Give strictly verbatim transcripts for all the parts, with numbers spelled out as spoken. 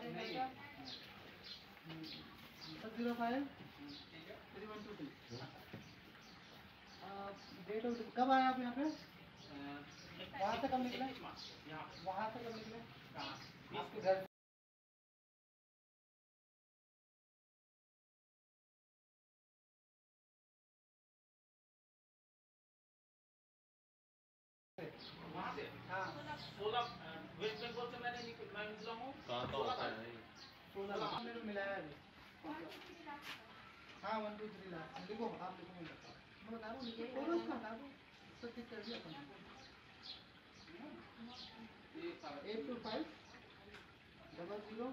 Zero five three one two three. Date of कब आए आप यहाँ पे? वहाँ से कब निकले? वहाँ से कब निकले? आपके घर वेस्ट बंगाल से मैंने मैं निकला हूँ। कहाँ का होता है सोलह मेरे मिलाया है। हाँ वन टू थ्री लाख लिखो, आप लिखो मैं बता रहा हूँ। लिखो उसका बता दो, सब ठीक कर दिया अपन। Eight two five double zero.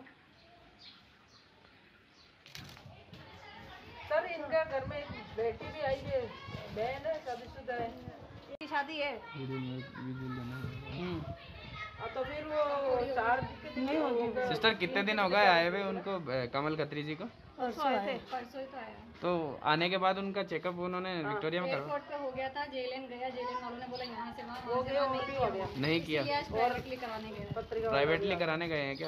Sir इनका घर में एक बेटी भी आई है, बहन है, शादीशुदा है। की शादी है। तो फिर वो चार नहीं होगी। सिस्टर कितने दिन हो गए आए हुए उनको, कमल खत्री जी को? परसों आए परसों ही तो आया। तो आने के बाद उनका चेकअप उन्होंने विक्टोरिया में करवा एयरपोर्ट पे हो गया था, जेएलएन गया, जेएलएन वालों ने बोला यहाँ से वहाँ हो गया, वो भी हो गया। नहीं किया? प्राइवेटली कराने गए। प्राइवेटली कराने गए हैं क्या?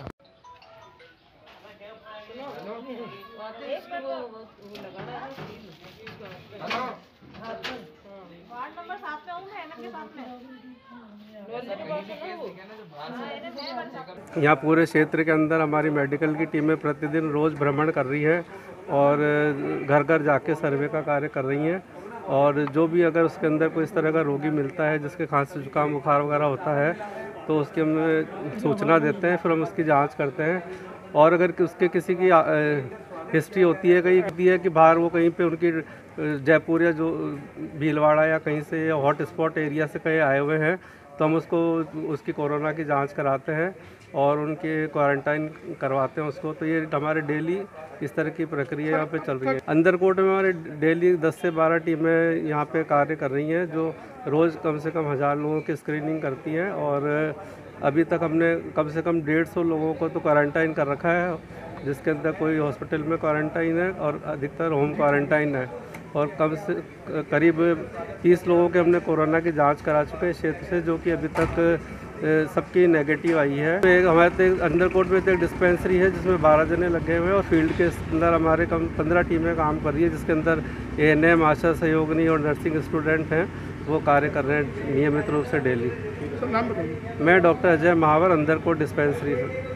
वार्ड नंबर सात में हूँ मैं, एनएम के साथ में। यहाँ पूरे क्षेत्र के अंदर हमारी मेडिकल की टीमें प्रतिदिन रोज़ भ्रमण कर रही है और घर घर जाके सर्वे का कार्य कर रही हैं। और जो भी अगर उसके अंदर कोई इस तरह का रोगी मिलता है जिसके खांसी जुकाम बुखार वगैरह होता है तो उसकी हम सूचना देते हैं, फिर हम उसकी जांच करते हैं। और अगर उसके किसी की हिस्ट्री होती है, कहीं होती है कि बाहर वो कहीं पे उनकी जयपुर या जो भीलवाड़ा या कहीं से हॉट स्पॉट एरिया से कहीं आए हुए हैं तो हम उसको उसकी कोरोना की जांच कराते हैं और उनके क्वारंटाइन करवाते हैं उसको। तो ये हमारे डेली इस तरह की प्रक्रिया यहाँ पे चल रही है। अंदर कोर्ट में हमारे डेली दस से बारह टीमें यहाँ पे कार्य कर रही हैं जो रोज़ कम से कम हज़ार लोगों की स्क्रीनिंग करती हैं। और अभी तक हमने कम से कम डेढ़ सौ लोगों को तो क्वारंटाइन कर रखा है, जिसके अंदर कोई हॉस्पिटल में क्वारंटाइन है और अधिकतर होम क्वारंटाइन है। और कम से करीब तीस लोगों के हमने कोरोना की जांच करा चुके हैं क्षेत्र से, जो कि अभी तक सबकी नेगेटिव आई है। तो एक हमारे तो अंडर कोर्ट में तो एक डिस्पेंसरी है जिसमें बारह जने लगे हुए हैं और फील्ड के अंदर हमारे कम पंद्रह टीमें काम कर रही है, जिसके अंदर ए एन एम, आशा सहयोगिनी और नर्सिंग स्टूडेंट हैं, वो कार्य कर रहे हैं नियमित रूप से डेली। मैं doctor Ajay Mahawar, under court dispensary से।